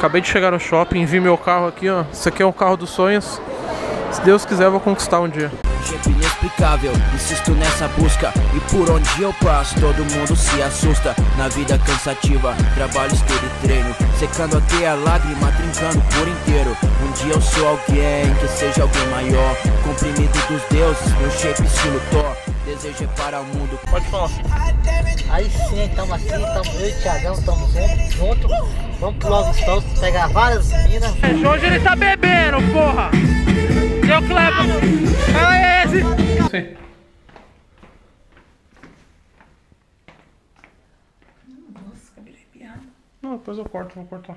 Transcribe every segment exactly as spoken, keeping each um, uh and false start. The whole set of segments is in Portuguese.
Acabei de chegar no shopping, vi meu carro aqui, ó. Esse aqui é o carro dos sonhos. Se Deus quiser, eu vou conquistar um dia. Jeito inexplicável, insisto nessa busca. E por onde eu passo, todo mundo se assusta. Na vida cansativa, trabalho, estudo e treino, secando até a lágrima, trincando por inteiro. Um dia eu sou alguém, que seja alguém maior. Comprimido dos deuses, meu shape estilo Thor. Desejo é para o mundo. Pode falar. Aí sim, estamos aqui, estamos eu e o Thiagão, estamos juntos, junto. Vamos pro Love Story pegar várias minas. Hoje ele tá bebendo, porra! Deu Cleber! Ah, é esse! Sim. Nossa, cabelo arrepiado. Não, depois eu corto, vou cortar.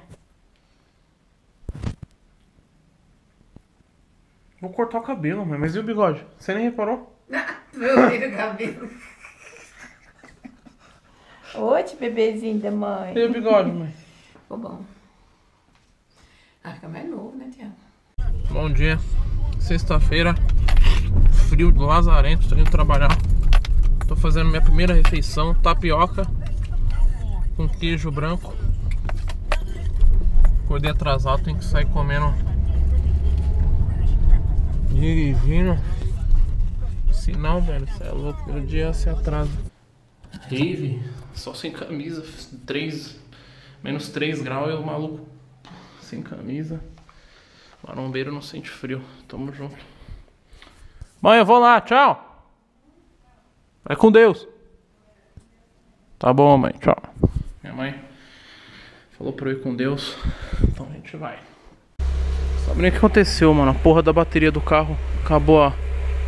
Vou cortar o cabelo, mãe, mas e o bigode? Você nem reparou? Meu filho, cabelo. Oi, bebezinho da mãe. E o bigode, mãe? Ficou bom. Ah, fica mais novo, né, Tiago? Bom dia. Sexta-feira. Frio do lazarento, tô indo trabalhar. Tô fazendo minha primeira refeição. Tapioca com queijo branco. Acordei atrasado, tenho que sair comendo. Dirigindo. Se não, velho, você é louco. Primeiro dia se atrasa. Rave, só sem camisa. três, menos três graus e o maluco sem camisa. Marombeiro não sente frio. Tamo junto. Mãe, eu vou lá, tchau. Vai com Deus. Tá bom, mãe, tchau. Minha mãe falou pra eu ir com Deus. Então a gente vai. Sabe nem o que aconteceu, mano? A porra da bateria do carro acabou, ó.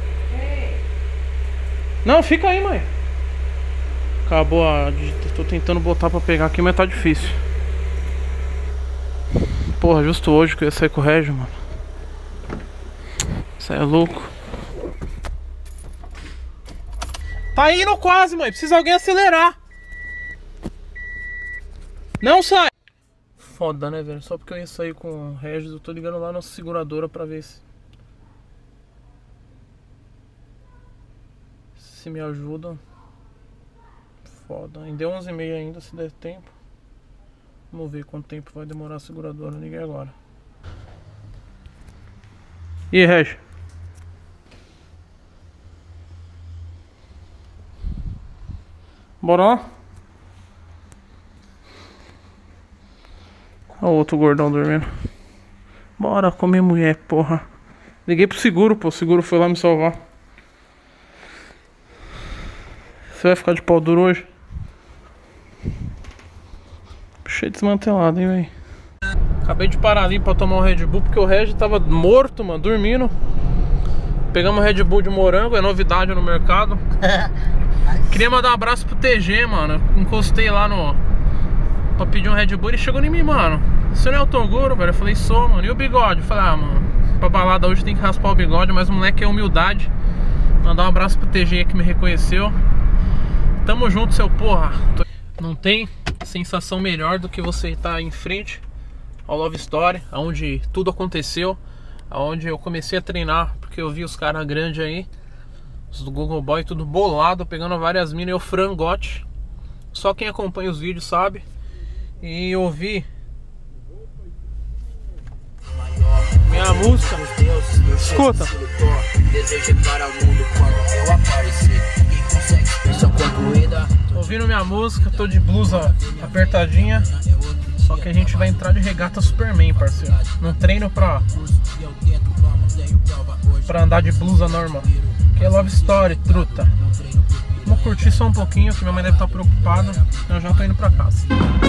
Não, fica aí, mãe. Acabou a... Tô tentando botar pra pegar aqui, mas tá difícil. Porra, justo hoje que eu ia sair com o Régio, mano. Isso aí é louco. Tá indo quase, mãe. Precisa alguém acelerar. Não sai. Foda, né, velho? Só porque eu ia sair com o Regis, eu tô ligando lá na seguradora pra ver se... Se me ajudam. Foda. Ainda é onze e meia ainda, se der tempo. Vamos ver quanto tempo vai demorar a seguradora. Liguei agora. E aí, Regis? Bora lá? Olha o outro gordão dormindo. Bora comer mulher, porra. Liguei pro seguro, pô. O seguro foi lá me salvar. Você vai ficar de pau duro hoje? Cheio desmantelado, hein, véi. Acabei de parar ali pra tomar um Red Bull, porque o Reg tava morto, mano, dormindo. Pegamos Red Bull de morango, é novidade no mercado. Queria mandar um abraço pro T G, mano. Encostei lá no... pra pedir um Red Bull, ele chegou em mim, mano. Você não é o Toguro, velho? Eu falei, sou, mano. E o bigode? Eu falei, ah, mano, pra balada hoje tem que raspar o bigode, mas o moleque é humildade. Mandar um abraço pro T G que me reconheceu. Tamo junto, seu porra. Não tem sensação melhor do que você estar em frente ao Love Story, onde tudo aconteceu, onde eu comecei a treinar, porque eu vi os caras grandes aí, os do Google Boy, tudo bolado, pegando várias minas e o frangote. Só quem acompanha os vídeos sabe. E eu vi minha música. Escuta. Ouvindo minha música, tô de blusa apertadinha. Só que a gente vai entrar de regata Superman, parceiro. Não treino pra Pra andar de blusa normal. Que é Love Story, truta. Vamos curtir só um pouquinho, que minha mãe deve estar preocupada. Eu já tô indo pra casa.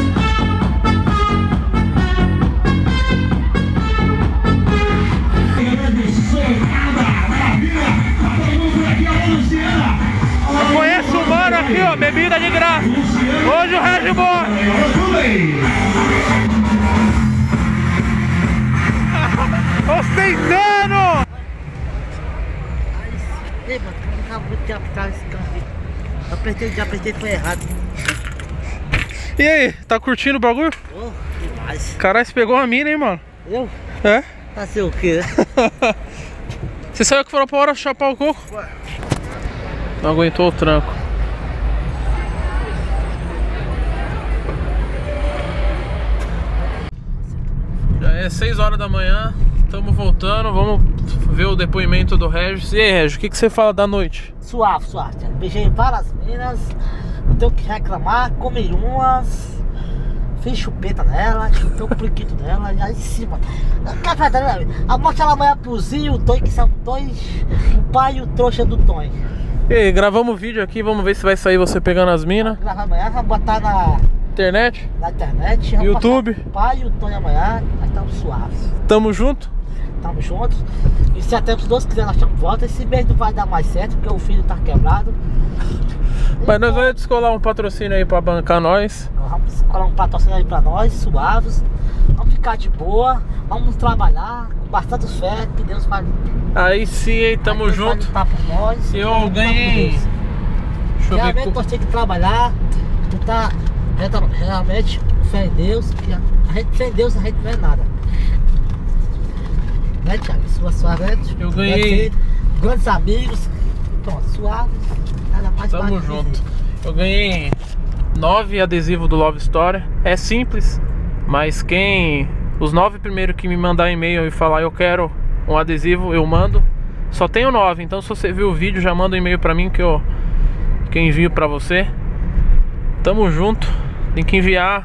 Eu conheço o mano aqui, ó, bebida de graça. Hoje o Red Bull. Ostentando! Ei, mano, acabou de apertar esse carro aqui. Apertei, já apertei, foi errado. E aí, tá curtindo o bagulho? Oh, demais. Caralho, você pegou uma mina, hein, mano? Eu? É? Fazer o quê? Você saiu que falou pra hora chapar o coco? Não aguentou o tranco. É seis horas da manhã, estamos voltando, vamos ver o depoimento do Regis. E aí, Regis, o que, que você fala da noite? Suave, suave. Beijei várias minas, não tenho o que reclamar, comi umas, fiz chupeta nela, chupei o pliquito dela, e aí em cima. A morte ela amanhã pro Zinho e o Tonho, que são dois, o pai e o trouxa do Tonho. E aí, gravamos o vídeo aqui, vamos ver se vai sair você pegando as minas. Gravar amanhã, vamos botar na internet, na internet, vamos YouTube. O pai e o Tonho amanhã, nós estamos suaves. Tamo junto? Tamo juntos. E se até se Deus quiser nós estamos de volta. Esse mês não vai dar mais certo, porque o filho tá quebrado. Mas então, nós vamos descolar um patrocínio aí pra bancar nós. Vamos colar um patrocínio aí pra nós, suaves. Vamos ficar de boa, vamos trabalhar com bastante fé, que Deus vai. Aí sim, hein, tamo Deus junto. Vai por nós. Eu ganhei. Deixa eu ver. Realmente nós temos que trabalhar, botar realmente fé em Deus, que a gente sem Deus a gente não é nada. Né, Thiago? Sua suave, eu ganhei grandes amigos, pronto, suave, nada mais. Tamo junto. Eu ganhei nove adesivos do Love Story. É simples, mas quem os nove primeiros que me mandar e-mail e falar eu quero um adesivo, eu mando. Só tenho nove, então se você viu o vídeo, já manda um e-mail pra mim que eu que eu envio pra você. Tamo junto. Tem que enviar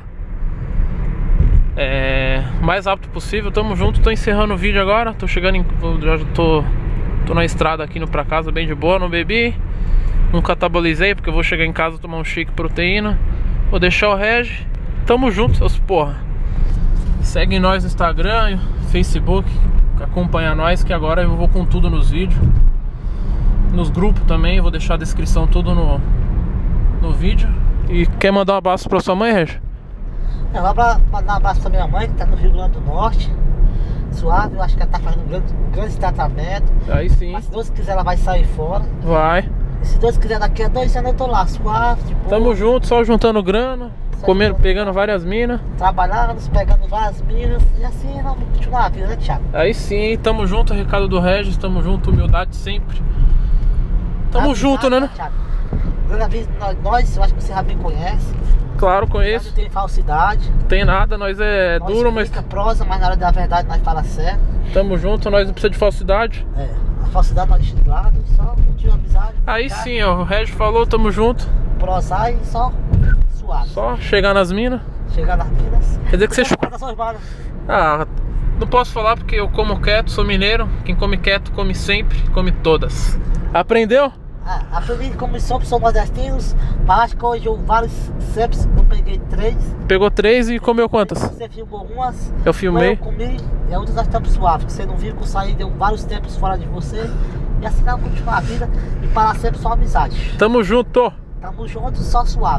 é, o mais rápido possível. Tamo junto. Tô encerrando o vídeo agora. Tô chegando em, já tô, tô na estrada aqui indo pra casa bem de boa. Não bebi, não catabolizei, porque eu vou chegar em casa tomar um shake proteína. Vou deixar o Regi. Tamo junto, seus porra. Segue nós no Instagram, Facebook, acompanha nós, que agora eu vou com tudo nos vídeos. Nos grupos também, vou deixar a descrição tudo no, no vídeo. E quer mandar um abraço pra sua mãe, Regi? Eu vou mandar um abraço pra minha mãe, que tá no Rio Grande do Norte. Suave, eu acho que ela tá fazendo um grande, um grande tratamento. Aí sim. Mas se Deus quiser, ela vai sair fora. Vai. E se Deus quiser, daqui a dois anos eu tô lá, suave, de boa. Tamo junto, só juntando grana, só comendo, juntando, pegando várias minas. Trabalhando, pegando várias minas. E assim vamos continuar a vida, né, Thiago? Aí sim, tamo junto, recado do Regis, tamo junto, humildade sempre. Tamo ah, junto, né? Thiago? Nós, nós, eu acho que você já me conhece. Claro, conheço. Não tem falsidade. Tem nada, nós é nós duro, mas... prosa, mas na hora da verdade nós fala certo. Tamo junto, nós não precisa de falsidade. É, a falsidade nós deixa de lado, só curtir a amizade. Aí tá? Sim, ó, o Regis falou, tamo junto. Prosar e só suave. Só chegar nas minas. Chegar nas minas. Quer dizer que você... Ah, não posso falar porque eu como quieto, sou mineiro. Quem come quieto, come sempre, come todas. Aprendeu? Ah, aprendi como sempre, sou nordestinos. Mas acho que hoje eu vários sempre eu peguei três. Pegou três e comeu quantas? Você filmou umas. Eu filmei. Eu comi, e outras nós estamos suaves. Você não viu que eu saí, deu vários tempos fora de você. E assim nós vamos continuar a vida e para sempre só amizade. Tamo junto. Tamo junto, só suave.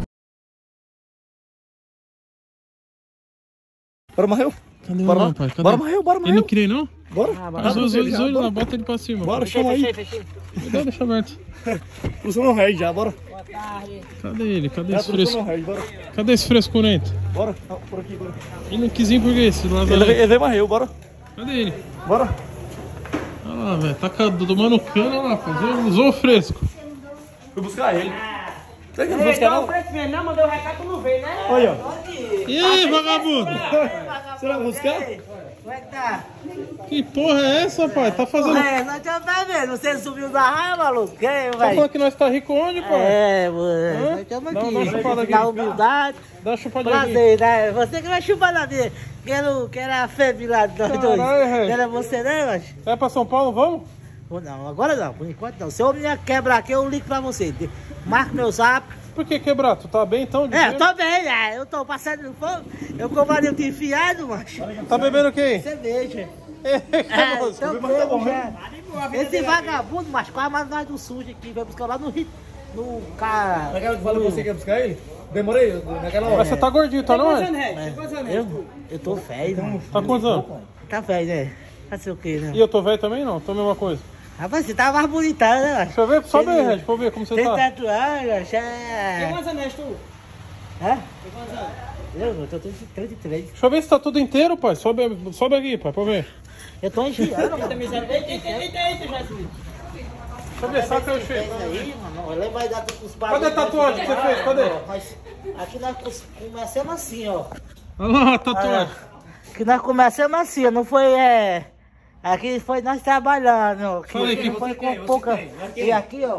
Bora, Marreu? Cadê bora, o pai? Cadê? Bora, Marreu, bora, Marreu. Ele não queria não? Bora. Ah, bora. Os olhos lá, bota ele pra cima. Bora, fechei, chama aí. fechei, fechei. Não, deixa aberto. Cruzando o rei já, bora. Boa tarde. Cadê ele? Cadê Já esse fresco? rei, bora. Cadê esse frescurento? Bora, por aqui, bora. Ele não quis ir por quê? Esse Ele, ele veio Marreu, bora. Cadê ele? Bora. Olha lá, velho. Tá tomando cana lá, pô. Usou, usou o fresco. Fui buscar ele. Você quer Ei, buscar não? não? Oferecimento não, mandei o recado, não veio, né? Olha, ó. E aí, vagabundo? Você vai buscar? Como é que tá? Que porra é essa, pai? Tá fazendo... É, nós já tá vendo, você subiu da raiva, maluco, que, Tá falando que nós tá rico onde, pai? É, mano, nós estamos Dá- aqui. dá uma chupada aqui. Na humildade, Dá uma chupadinha aqui. prazer, né? Você que vai chupar na minha. Quero, quero a fêmea lá de nós dois. Caralho, velho. Era você, né, mas? Vai pra São Paulo, vamos? Ou não, agora não, por enquanto não. Se eu me quebrar aqui, eu ligo pra você. Marca meu zap. Por que quebrar? Tu tá bem então? de É, eu dinheiro? tô bem, né? Eu tô passando no fogo. Eu compraria o que enfiado, macho. Tá bebendo o quê? Cerveja. É, É, cabuloso. então bebo já. Esse vagabundo, mas quase mais nós do sujo aqui, vai buscar lá no Rio. No cara. Naquela que falou que você quer buscar ele? Demorei, naquela hora. Mas você tá gordinho, tá não é? Eu, eu tô velho, mano. Tá quantos anos? Tá velho, né? Fazer o quê, né? E eu tô velho também não? Tô a mesma coisa. Rapaz, você tá mais bonitão, né, macho? Deixa eu ver, sobe aí, Red, deixa eu ver como você Tem tá. tatuagem, já. Quantos anos tu? Hã? Tem quantos anos? Eu, eu tô trinta e três. Deixa eu ver se tá tudo inteiro, pai. Sobe, sobe aqui, pai, pra eu ver. Eu tô enfiando, mano. Eita, eita, eita, eita, Jesus. Deixa eu ver, saca aí o cheiro. Isso aí, mano. Ele vai dar com os Cadê a tatuagem que você fez? Cadê? Mas aqui nós começamos assim, ó. Olha lá a tatuagem. que nós começamos assim, não foi, é... Aqui foi nós trabalhando, aqui, Fala aí, que foi você com quem? Você pouca... quem? Aqui. E aqui, ó.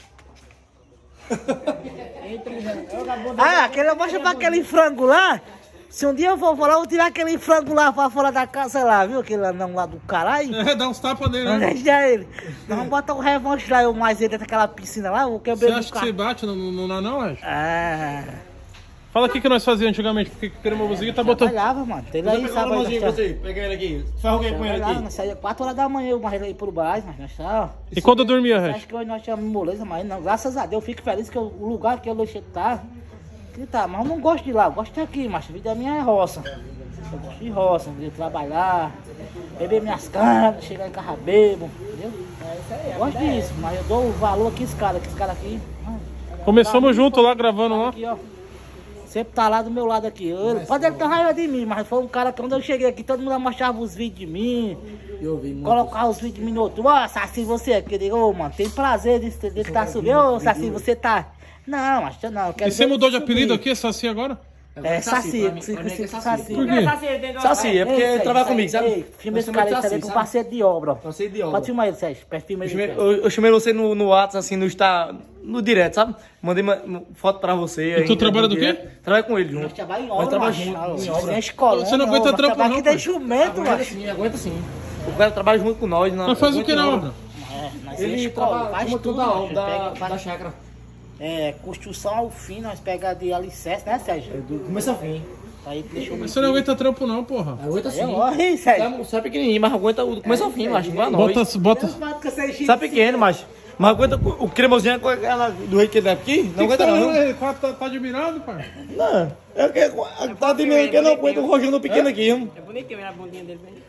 Ah, aquele, mostra pra aquele frango lá. Se um dia eu for falar, eu vou tirar aquele frango lá pra fora da casa lá, viu? Aquele anão lá do caralho. É, dá uns tapas nele, Não né? deixa ele. Nós vamos botar um revanche lá, eu mais ele dentro daquela piscina lá, eu Você quebrei acha do que carro. você bate no, no, no anão, Regi? Ah, Fala o que, que nós fazíamos antigamente, porque o cremosinho tá botando... trabalhava, mano. Tem Você aí, pegou sabe a aí, mãozinha, nós tá- você. Pega ele aqui. Faz o que com ele trabalhava, aqui? nós saía quatro horas da manhã, eu mais ele aí por baixo, mas nós tá, ó. E quando eu dormia, Regi? Acho que hoje nós tínhamos moleza, mas não, graças a Deus, eu fico feliz que eu- o lugar que eu deixei tá, que tá, mas eu não gosto de lá, eu gosto de aqui, mas a vida minha é roça. Eu gosto de roça, de trabalhar, beber minhas canas, chegar em casa bebo, entendeu? Eu gosto disso, mas eu dou o valor aqui, esse cara, que esse cara aqui. ah, Começamos tá, junto lá, gravando lá. Aqui, ó. Sempre tá lá do meu lado aqui. Eu, pode ele ter raiva de mim, mas foi um cara que quando eu cheguei aqui, todo mundo mostrava os vídeos de mim. Eu vi muito. Colocava os vídeos de mim no outro. Ó, Saci, você aqui. Eu digo, ô, mano, tem prazer de de estar subindo. Ô, Saci, você tá. Não, acho que não. eu quero E você ver mudou de subir. apelido aqui, Saci, agora? É, Saci. pra mim- Saci, pra mim é que é Saci. Saci. Por quê? Saci, é porque ele trabalha comigo, sabe? Ei, filma esse Nós cara aí chamamos de também Saci, com sabe? parceiro de obra. ó. Parceiro de obra. Pode filmar ele, Sérgio. Filma Eu ele. chamei, eu, eu chamei você no, no WhatsApp, assim, no Insta, no direto, sabe? Mandei uma, uma foto pra você. E tu ainda, trabalha no do quê? direto. Trabalho com ele Nós junto. trabalhamos em Nós obra, trabalhamos macho. junto, em Nós obra. tem escola. Você não aguenta trampo, trabalho não, aqui tem pai? jumento, Aguenta macho. sim, aguenta sim. O cara trabalha junto com nós. Na, Mas faz o aguenta que na em obra? É, nós tem Ele escola, trabalha faz como tudo, da, macho. da, Pega- da, faz- da chácara. É, construção ao fim, nós pegamos de alicerce, né, Sérgio? Do começo ao fim. Aí deixa eu... Mas você não aguenta trampo não, porra. Aguenta sim. Eu morri, Sérgio. Você é pequenininho, mas aguenta o do começo ao fim, macho. Não é nóis. Bota, bota... Você é pequeno, macho. Mas aguenta o o cremosinho com aquela do jeito que ele é aqui? Não aguenta não. Ele tá, tá, tá admirado, pai? Não, é que tá diminuindo que eu não aguento o rojão pequeno aqui, viu? É bonitinho a bundinha dele, velho.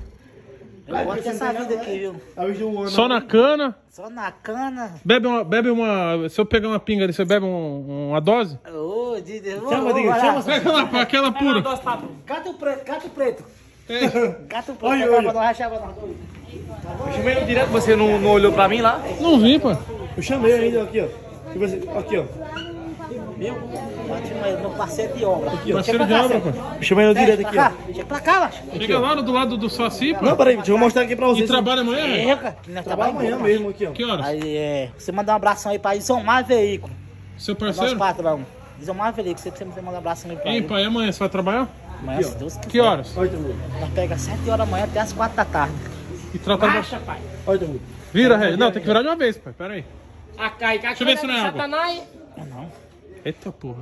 Eu gosto dessa vida aqui, viu? Só na cana? Só na cana. Bebe uma... Bebe uma... Se eu pegar uma pinga ali, você bebe um, uma dose? Ô, de Deus. Chama, Ô, diga, vai chama, lá. Pega lá, aquela pura. Gato preto, gato preto. É. Gato preto. Olha, Agora olha. não rachava nós dois. Eu chamei ele direto, você não, não olhou pra mim lá? Não vi, pai. Eu chamei ainda aqui, ó. Tipo assim, aqui, ó. Viu? Bate mais meu parceiro de obra. Parceiro de obra, pai. Eu chamei ele direto Chega aqui, pra cá, ó. chega pra cá, macho. Fica lá do lado do Saci, pai. Não, peraí, deixa eu mostrar aqui pra vocês. E trabalha amanhã, né? Chega, que nós Trabalha trabalhamos amanhã macho. mesmo aqui, ó. Que horas? Aí, é, você manda um abração aí pra Isomar Veículo. Seu Nosso parceiro? patrão. Isomar Veículo, você precisa mandar um abração aí pra Hein, ele. pai, amanhã você vai trabalhar? Amanhã, se Deus quiser. Que horas? Olha, Tamu. Nós pega sete horas da manhã até as quatro da tarde. E trata... pai. Olha, Tamu. Vira, Regi. Não, tem que virar de uma vez, pai. Pera aí. A cai, cai. Deixa eu ver se não é água. Satanás. Eita porra.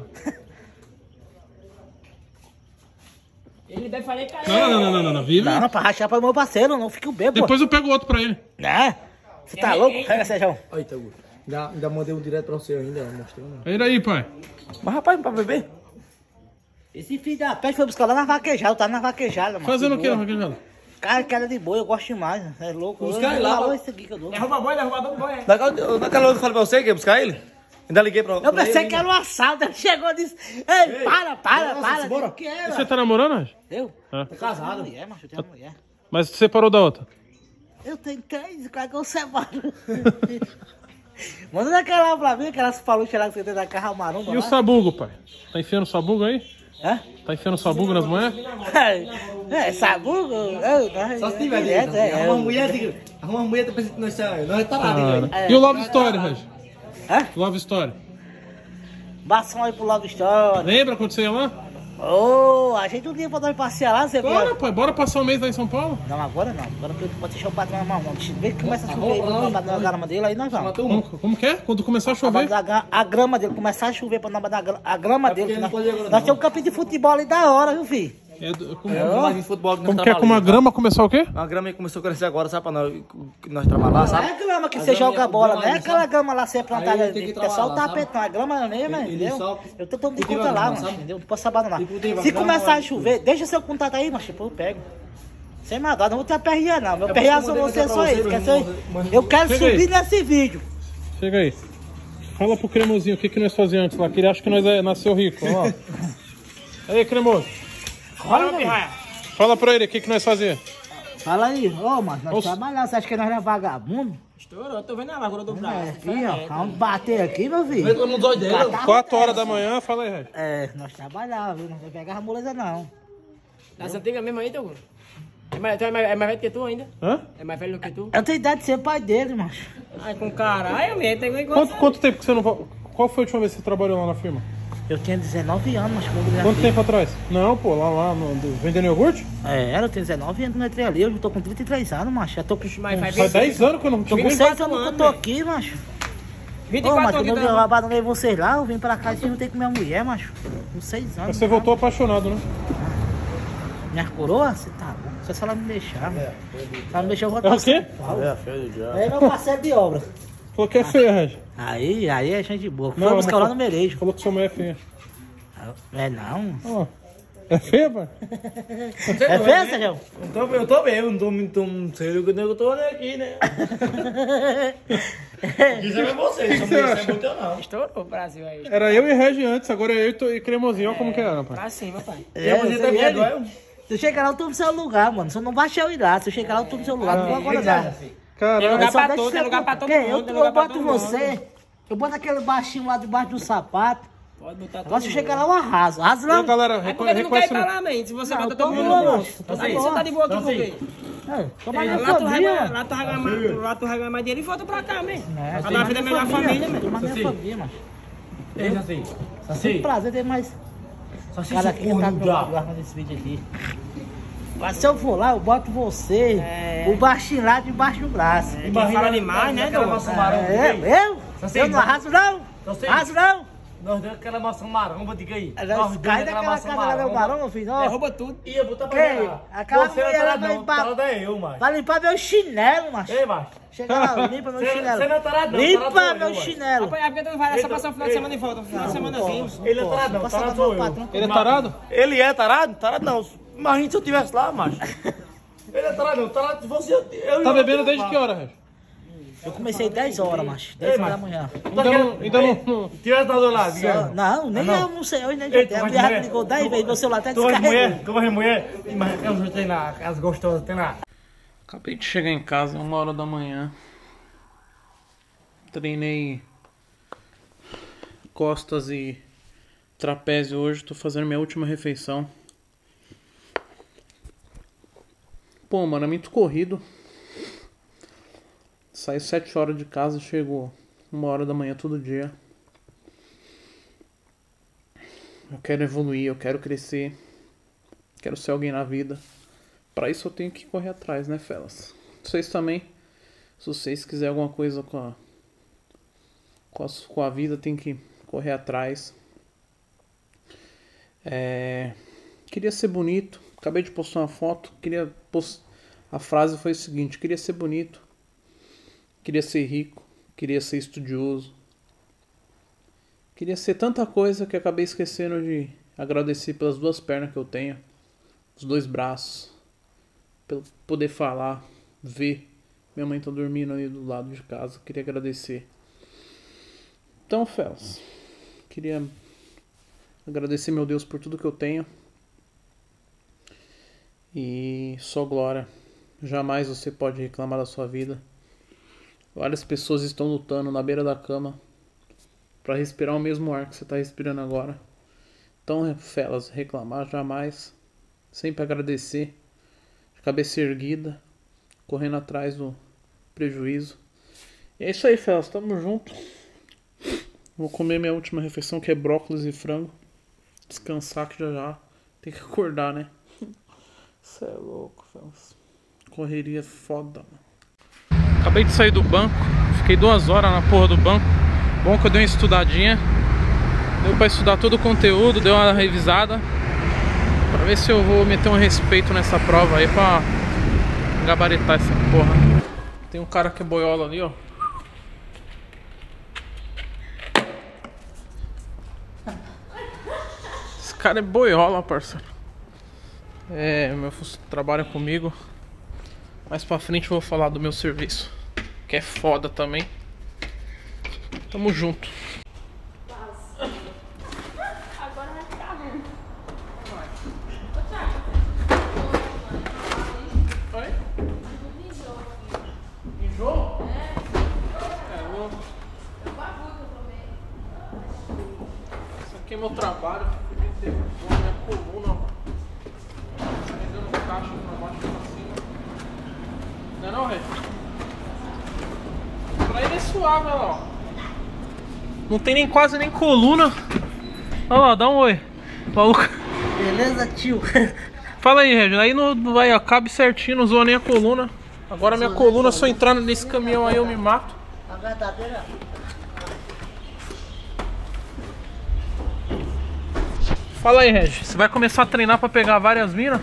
Ele deve fazer cair. Não, não, não, não, não, não. Vira. Não, pra rachar pro meu parceiro, não fique o bebo. Depois eu pego outro pra ele. Né? Você tá louco? Pega, Sérgio. Olha, Tamu. Ainda, ainda mandei um direto pra você ainda, não mostrei não. Vira aí, pai. Mas rapaz, pra beber? Esse filho da peste foi buscar lá na vaquejada, tá na vaquejada, mano. Fazendo o De que, boa. Raquel? Cara, cara de boi, eu gosto demais. É louco. Buscar Eu- ele lá, eu- ó. esse aqui que eu dou. É rouba boi, é roubador de boi. é. Naquela, naquela hora que eu falei pra você que ia buscar ele? Ainda liguei pra, Eu pra pensei ele que ainda. era um assalto, ele chegou e disse: Ei, para, para, nossa, para. bora. O que é, Você tá namorando, Regi? Eu? Ah. Tô casado. Mulher, macho, eu tenho uma mulher. Mas você separou da outra? Eu tenho três, cara, que eu separo. Manda daquela lá pra mim, aquelas paluchas lá que você tem da carra maromba E o lá. sabugo, pai? Tá enfiando sabugo aí? Hã? Tá enfiando sabugo nas mulheres? É, sabugo? Eu, Só se tiver, é, diga. é, Arruma uma eu- mulher, diga. Arruma uma mulher, depois nós nós tá lá, Cara. diga. E o Love Story, Regi? Hã? Love Story. Bação aí pro Love Story. Lembra quando você ia lá? Ô, a gente um dia pra nós passear lá, você Bora, viu? pai. Bora passar um mês lá em São Paulo? Não, agora não. Agora que eu vou deixar o patrão na mão. Deixa eu ver que começa a chover aí, vamos, vamos vamos. bater na grama dele, aí nós vamos. Como, como que é? Quando começar a chover? A, gra- a grama dele, começar a chover pra nós bater a gra- a grama dele. porque que não Nós, pode agora nós não. temos um campinho de futebol ali da hora, viu, filho? É do- como, Lá em futebol que nós como que é com uma trabalhamos. grama começar o quê? Uma grama que começou a crescer agora, sabe, pra nós, que nós trabalhar lá, Não sabe? é a grama que A você grama joga é- a bola, grama não é ali, aquela sabe? grama lá você é plantada, Aí tem que é só o trabalhar lá, tapetão, a grama mesmo, Ele- ele entendeu? só Eu tô tomando de cultiva conta lá, grama, mano, sabe? entendeu? Não posso saber não. E cultiva Se grama, começar a olha. chover, deixa seu contato aí, mas tipo, eu pego. Sem maldade, não vou ter a perrinha não, meu perrinha eu são mandei você pra só você, ele, meu quer irmão, ser- mas- eu quero Chega aí. subir nesse vídeo. Chega aí. Fala pro cremosinho o que, que nós fazíamos antes lá, que ele acha que nós é, nasceu rico. Ó. Aí, cremoso. Olha, velho. Fala pra ele o que, que nós fazíamos. Fala aí, ô, mano, nós Oxe. trabalhamos, você acha que nós era vagabundo? Estourou, eu tô vendo a largura do braço. É, aqui, ó, vamos bater aqui, meu filho. Eu não dou dele. Tá, quatro horas da manhã, fala aí, Regi. É, nós trabalhávamos, viu? Nós não pegava moleza não. Das antigas mesmo aí, teu? É mais, tu é mais, é mais velho que tu ainda? Hã? É mais velho do que tu? Eu tenho idade de ser pai dele, macho. Ai, com caralho, mesmo, tem igual. Quanto, quanto tempo que você não... va- Qual foi a última vez que você trabalhou lá na firma? Eu tinha dezenove anos, macho, quando eu Quanto entrei. tempo atrás? Não, pô, lá, lá, no, do- vendendo iogurte? É, eu tenho dezenove anos quando eu entrei ali, eu já tô com trinta e três anos, macho. Já tô com, Mas com, faz Faz dez anos que eu não te tô com vejo. seis vinte e quatro anos que eu anos, tô velho. aqui, macho. vinte e Ô, quatro macho, anos quando que eu tá. vi abandonei vocês lá, eu vim pra cá e juntei com minha mulher, macho. Com seis anos. Mas você voltou apaixonado, né? Minha coroa? Você tá bom. Só se ela me deixar, mano. Se ela me deixar, eu vou É o quê? É meu parceiro de obra. Falou que é feia, Regi. Aí, aí é gente boa. Foi Não, buscar mas- lá no Merejo. Falou que sua mulher é feia. É não. Ó, é feia, pai? É feio, Sérgio? Eu tô, eu tô bem, eu não tô muito, não sei o que eu tô aqui, né? Isso é você, isso você não é acha? muito não. Estourou o Brasil aí. Era eu e Regi antes, agora é eu e to- e Cremosinho. Olha como que era, pai. Pra cima, pai. É, você você também ele. agora? Se eu chegar lá, eu tô no seu lugar, mano. Se eu não baixar eu ir lá. Se eu chegar lá, eu tô no seu lugar. Não vou agora não. Tem Caralho. lugar Eu só pra deixo todo, você tem lugar com- pra todo Quem? mundo, Eu, tem eu lugar pra boto todo você. Eu boto aquele baixinho lá debaixo do sapato. Pode botar todo Agora se eu mundo. chegar lá, eu arraso. Arraso E não. a galera Aí reco- por que tu não quer ir reconhece... pra no- lá, man? Se você Não, bota eu tô todo mundo boa, no macho. Tô Aí boa. você tá de boa aqui Então, por quê? É, tô mais É, minha Lá tu família. rega- lá tu rega mais- lá tu rega mais dinheiro e volta pra cá, man. É, Pra tô dar uma mais vida minha melhor à família, Tô man. mais minha Saci. família, macho. Ei, Saci. Sempre Saci. um prazer ter mais Saci, cara seu aqui que tá corno no meu da... lugar nesse vídeo aqui. Mas se eu for lá, eu boto você, É. o baixinho lá debaixo do braço. Quem fala demais, né, Aquela Douglas? maçã maromba, É, diga aí. eu? Saci, Eu não vai. arraso não. Saci. Arraso não. Nós deu aquela maçã maromba, diga aí. Nós Nós deu cai aquela daquela maçã casa lá, meu maromba. barão, meu filho. ó. Derruba tudo. Ia botar pra Ei, lá. aquela Você não mulher tá lá vai não, pra- tarado é eu, macho. Vai limpar meu chinelo, macho. Ei, macho. Chega lá, limpa meu Cê- chinelo. cê não é tarado não, Limpa tarado sou meu eu, ué. chinelo. Rapaz, é porque tu vai só Eita, passar o final de ei. semana e volta. Final de semana aqui. Ele é tarado não, Passa tarado pra sou meu eu. patrão. Ele é tarado? Ele é tarado? Tarado não. Imagina se eu tivesse lá, macho. Ele é tarado não, tarado se fosse eu. eu Tá eu- bebendo eu- desde que hora, Regi? Eu comecei dez horas, macho. dez Ei, horas da macho. manhã. Ainda não... Ainda não- não... Tivesse dado lá, diga Só- aí. Não, nem Ah, não. eu não sei. Eu nem Ei, já tu A vai mulher mulher? ligou dez vezes, meu celular até Tu vai descarregou. mulher? Tu vai mulher? Imagina aquelas tem lá, aquelas gostosas tem lá. Acabei de chegar em casa, uma hora da manhã. Treinei costas e trapézio hoje. Tô fazendo minha última refeição. Pô, mano, é muito corrido. Saio sete horas de casa, chego uma hora da manhã todo dia. Eu quero evoluir, eu quero crescer. Quero ser alguém na vida. Pra isso eu tenho que correr atrás, né, felas? Vocês também. Se vocês quiserem alguma coisa com a, com a, com a vida, tem que correr atrás. É, queria ser bonito. Acabei de postar uma foto. Queria post... A frase foi o seguinte: queria ser bonito. Queria ser rico. Queria ser estudioso. Queria ser tanta coisa que acabei esquecendo de agradecer pelas duas pernas que eu tenho. Os dois braços. Pelo poder falar. Ver. Minha mãe tá dormindo aí do lado de casa. Queria agradecer. Então, Felas, queria agradecer meu Deus por tudo que eu tenho. E só glória. Jamais você pode reclamar da sua vida. Várias pessoas estão lutando na beira da cama para respirar o mesmo ar que você está respirando agora. Então, Felas, reclamar jamais. Sempre agradecer. De cabeça erguida. Correndo atrás do prejuízo. E é isso aí, Felas. Tamo junto. Vou comer minha última refeição, que é brócolis e frango. Descansar que já já tem que acordar, né? Cê é louco, Felas. Correria foda, mano. Acabei de sair do banco. Fiquei duas horas na porra do banco. Bom que eu dei uma estudadinha. Deu pra estudar todo o conteúdo. Deu uma revisada. Pra ver se eu vou meter um respeito nessa prova aí pra gabaritar essa porra. Tem um cara que é boiola ali, ó. Esse cara é boiola, parceiro. É, meu trabalha comigo. Mais pra frente eu vou falar do meu serviço, que é foda também. Tamo junto. Agora vai ficar ruim. Oi? Enjoo? É, eu vou... Isso aqui é meu trabalho. Não é coluna, mano. suave, olha lá. Não tem nem quase nem coluna. Olha lá, dá um oi. Maluco. Beleza, tio? Fala aí, Regina. Aí não vai, ó, cabe certinho, não zoa nem a coluna. Agora minha coluna, se eu entrar nesse caminhão aí eu me mato. A verdadeira. Fala aí, Regi. Você vai começar a treinar pra pegar várias minas?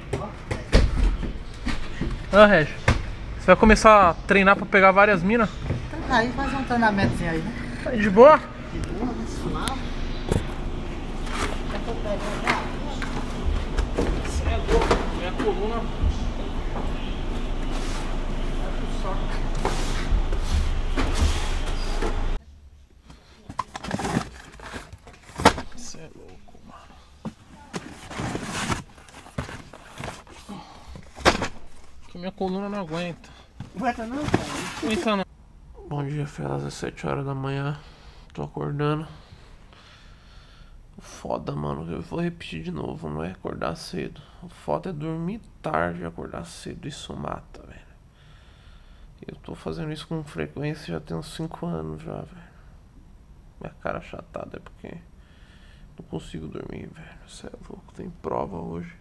Ah, Regi. Você vai começar a treinar pra pegar várias minas? Aí faz um treinamentozinho aí, né? Tá de boa? De boa, né? Suave. Você é louco. Minha coluna... Você é louco, mano. Que minha coluna não aguenta. Não aguenta não, cara? Aguenta não. Bom dia, Felas, às sete horas da manhã. Tô acordando. Foda, mano. Eu vou repetir de novo, não é acordar cedo. O foda é dormir tarde e acordar cedo. Isso mata, velho. Eu tô fazendo isso com frequência já tem uns cinco anos já, velho. Minha cara achatada é porque não consigo dormir, velho. Você é louco, tem prova hoje.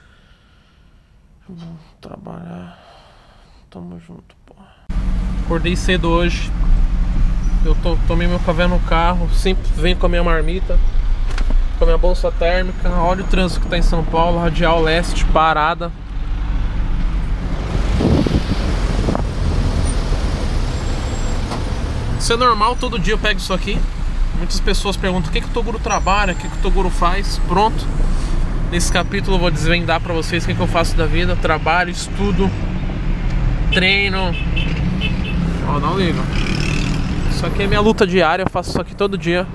Vou trabalhar. Tamo junto, porra. Acordei cedo hoje. Eu to tomei meu café no carro. Sempre venho com a minha marmita, com a minha bolsa térmica. Olha o trânsito que tá em São Paulo. Radial Leste parada. Isso é normal, todo dia eu pego isso aqui. Muitas pessoas perguntam o que, que o Toguro trabalha, o que, que o Toguro faz. Pronto. Nesse capítulo eu vou desvendar pra vocês o que, que eu faço da vida. Trabalho, estudo, treino. Ó, não liga. Isso aqui é minha luta diária, eu faço isso aqui todo dia.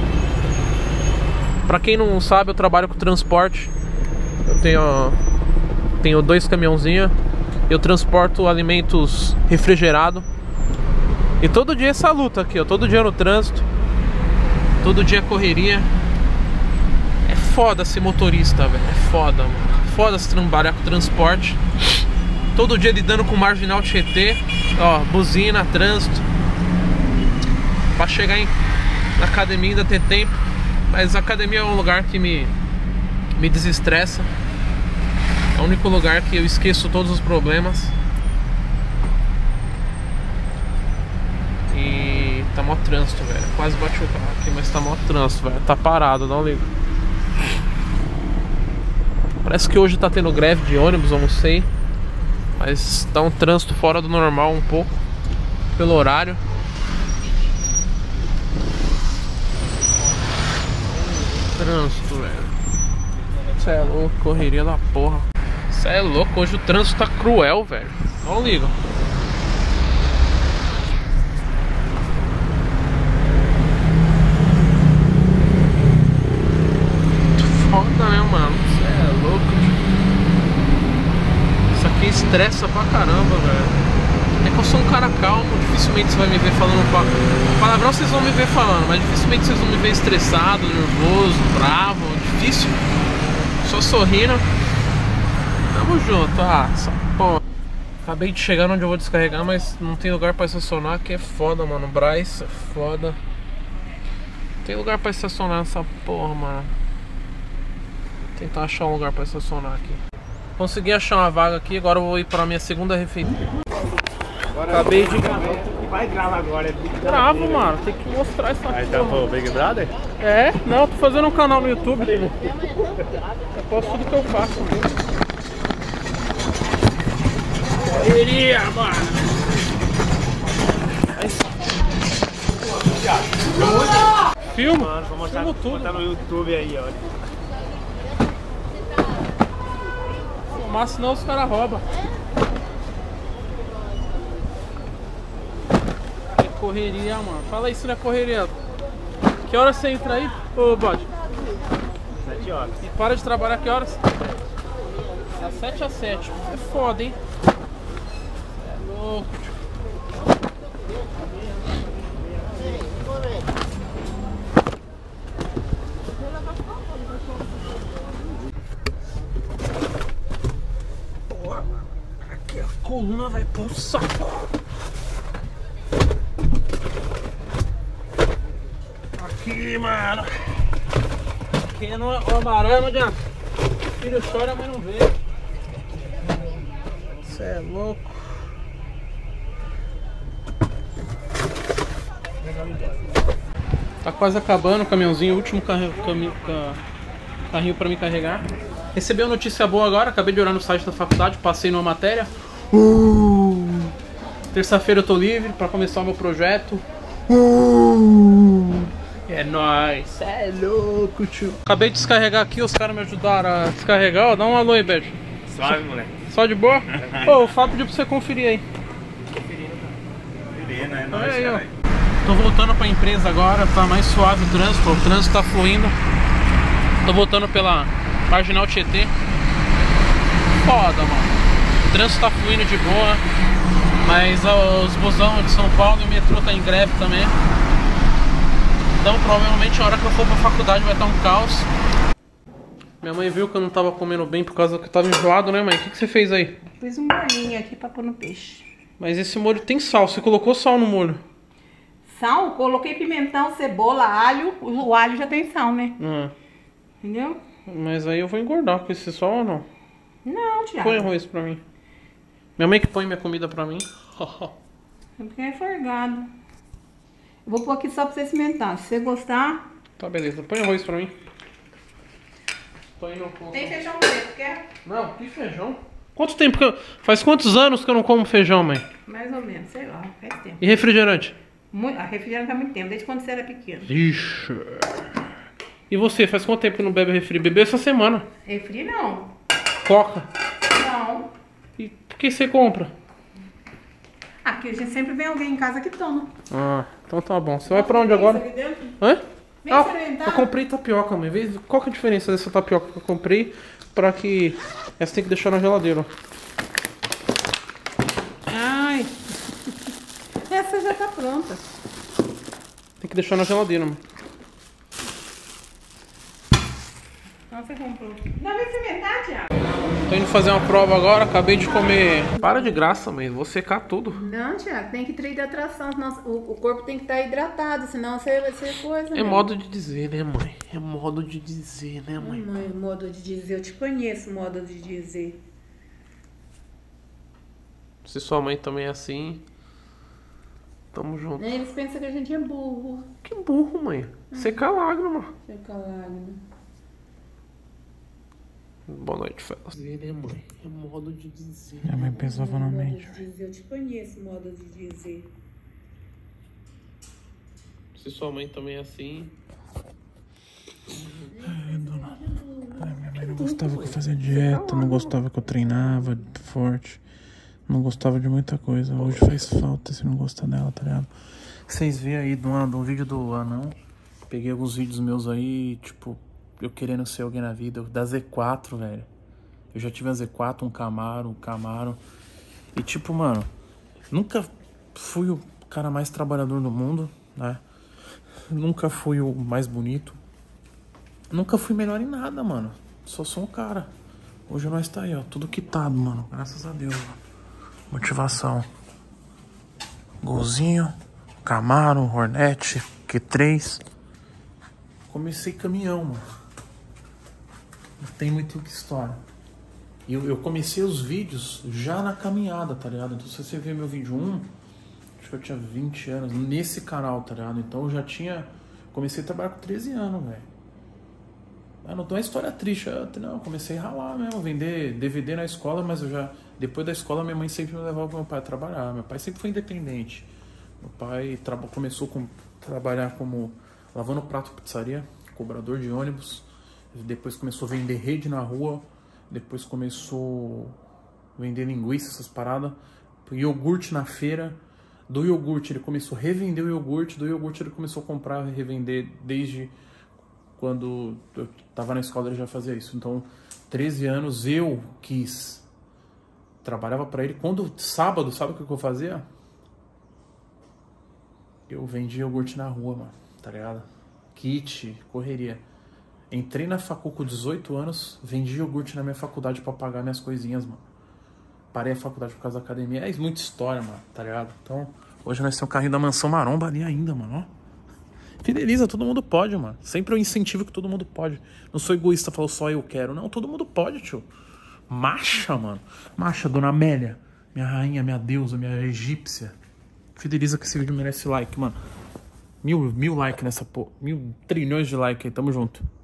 Pra quem não sabe, eu trabalho com transporte. Eu tenho, tenho dois caminhãozinhos. Eu transporto alimentos refrigerados. E todo dia essa luta aqui, ó. Todo dia no trânsito. Todo dia correria. É foda ser motorista, velho. É foda, mano. Foda se trabalhar com transporte. Todo dia lidando com marginal Tietê. Ó, buzina, trânsito. Pra chegar em, na academia ainda ter tempo. Mas a academia é um lugar que me, me desestressa. É o único lugar que eu esqueço todos os problemas. E tá mó trânsito, velho. Quase bati o carro aqui, mas tá mó trânsito, velho. Tá parado, não liga. Parece que hoje tá tendo greve de ônibus, eu não sei. Mas tá um trânsito fora do normal um pouco. Pelo horário. Trânsito, velho. Cê é louco, correria da porra. Cê é louco, hoje o trânsito tá cruel, velho. Não liga. Foda, né, mano? Cê é louco. Isso aqui estressa pra caramba, velho. É que eu sou um cara calmo, dificilmente você vai me ver falando pa... palavrão, vocês vão me ver falando, mas dificilmente vocês vão me ver estressado, nervoso, bravo, difícil. Só sorrindo. Tamo junto, ah, essa porra. Acabei de chegar onde eu vou descarregar, mas não tem lugar pra estacionar, que é foda, mano. Braz é foda. Não tem lugar pra estacionar nessa porra, mano. Vou tentar achar um lugar pra estacionar aqui. Consegui achar uma vaga aqui, agora eu vou ir pra minha segunda refeição. Acabei de... Vai gravar agora. Gravo, mano, tem que mostrar essa Aí porra. tá pro Big Brother? É? Não, tô fazendo um canal no YouTube. Eu posto tudo que eu faço. Correria, mano. Filma? Mano, vou mostrar, Filmo tudo. botar no YouTube aí, olha. Mas senão os caras roubam. É correria, mano. Fala isso, não é correria. Que horas você entra aí, ô bode? Sete horas. E para de trabalhar que horas? Das sete às sete. É foda, hein? É louco. Aqui a coluna vai pro saco. aqui, mano. Aqui no Amarelo, não adianta. Filho chora, mas não vê. Cê é louco. Tá quase acabando o caminhãozinho, o último carrinho, carrinho, carrinho pra me carregar. Recebi uma notícia boa agora, acabei de orar no site da faculdade, passei numa matéria. Uh, Terça-feira eu tô livre pra começar o meu projeto. Uh, é nóis, é louco, tio. Acabei de descarregar aqui, os caras me ajudaram a descarregar. Ó, dá um alô aí, beijo. Suave, moleque. Só de boa? Pô, o Fábio pediu pra você conferir aí. Conferir, né? Olha aí, ó. Tô voltando pra empresa agora, tá mais suave o trânsito, o trânsito tá fluindo. Tô voltando pela Marginal Tietê. Foda, mano. O trânsito tá fluindo de boa. Mas ó, os busão de São Paulo e o metrô tá em greve também. Então provavelmente a hora que eu for pra faculdade vai estar um caos. Minha mãe viu que eu não tava comendo bem por causa que eu tava enjoado, né, mãe? O que, que você fez aí? Fiz um molhinho aqui pra pôr no peixe. Mas esse molho tem sal, você colocou sal no molho? Sal, coloquei pimentão, cebola, alho. O alho já tem sal, né? Ah, Entendeu? mas aí eu vou engordar com esse sal ou não? Não, Thiago. Põe arroz pra mim. Minha mãe que põe minha comida pra mim. É porque é forgado. Eu vou pôr aqui só pra você experimentar. Se você gostar... Tá, beleza. Põe arroz pra mim. Põe no... Tem feijão preto, quer? Não, que feijão? Quanto tempo que eu... Faz quantos anos que eu não como feijão, mãe? Mais ou menos, sei lá, faz tempo. E refrigerante? Muito... A refrigerante há muito tempo, desde quando você era pequeno. Ixi. E você, faz quanto tempo que não bebe refri? Bebeu essa semana. Refri não. Coca. Não. E por que você compra? Aqui a gente sempre vem alguém em casa que toma. Ah, então tá bom. Você vai pra onde agora? Aqui dentro? Hã? Vem Ah, experimentar. eu comprei tapioca, mãe. Vê qual que é a diferença dessa tapioca que eu comprei pra que... Essa tem que deixar na geladeira, ó. Ai. Essa já tá pronta. Tem que deixar na geladeira, mãe. Então você comprou. Não, vai experimentar, Thiago. Tô indo fazer uma prova agora, acabei de comer. Para de graça, mãe. Vou secar tudo. Não, Thiago, tem que ter hidratação, senão o, o corpo tem que estar hidratado, senão você vai ser coisa. É modo de dizer, né, mãe? É modo de dizer, né, mãe? Mãe, modo de dizer, eu te conheço, modo de dizer. Se sua mãe também é assim, tamo junto. Eles pensam que a gente é burro. Que burro, mãe. Secar lágrima. Fica lágrima. Boa noite, Felas. Né, mãe? É modo de dizer. Minha mãe pensava na Modo mente. de dizer, eu te conheço, modo de dizer. Se sua mãe também é assim. Ai, dona. Ai, minha mãe não gostava que eu fazia dieta, não gostava que eu treinava forte. Não gostava de muita coisa. Hoje faz falta se não gostar dela, tá ligado? Vocês vêem aí de um vídeo do anão. Peguei alguns vídeos meus aí, tipo, eu querendo ser alguém na vida. Da Z quatro, velho. Eu já tive a Z quatro, um Camaro, um Camaro. E tipo, mano, nunca fui o cara mais trabalhador do mundo, né? Nunca fui o mais bonito. Nunca fui melhor em nada, mano. Só sou um cara. Hoje nós tá aí, ó. Tudo quitado, mano. Graças a Deus, mano. Motivação. Golzinho. Camaro, Hornet, Q três. Comecei caminhão, mano. Não tem muito história. Eu, eu comecei os vídeos já na caminhada, tá ligado? Então se você ver meu vídeo um, acho que eu tinha vinte anos nesse canal, tá ligado? Então eu já tinha... Comecei a trabalhar com treze anos, velho. Ah, não tem uma história triste, eu, não, comecei a ralar mesmo, vender D V D na escola, mas eu já... Depois da escola minha mãe sempre me levava pro meu pai a trabalhar. Meu pai sempre foi independente. Meu pai tra... começou a com... trabalhar como... lavando prato pizzaria, cobrador de ônibus. Depois começou a vender rede na rua. Depois começou a vender linguiça, essas paradas. Iogurte na feira. Do iogurte ele começou a revender o iogurte. Do iogurte ele começou a comprar e revender desde quando eu tava na escola, ele já fazia isso. Então, treze anos eu quis. Trabalhava pra ele. Quando sábado, sabe o que eu fazia? Eu vendia iogurte na rua, mano. Tá ligado? Kit, correria. Entrei na facu com dezoito anos, vendi iogurte na minha faculdade pra pagar minhas coisinhas, mano. Parei a faculdade por causa da academia. É muita história, mano, tá ligado? Então, hoje nós temos o carrinho da Mansão Maromba ali ainda, mano, ó. Fideliza, todo mundo pode, mano. Sempre eu incentivo que todo mundo pode. Não sou egoísta, falo só eu quero. Não, todo mundo pode, tio. Macha, mano. Macha, dona Amélia. Minha rainha, minha deusa, minha egípcia. Fideliza que esse vídeo merece like, mano. Mil, mil likes nessa porra. Mil trilhões de likes aí, tamo junto.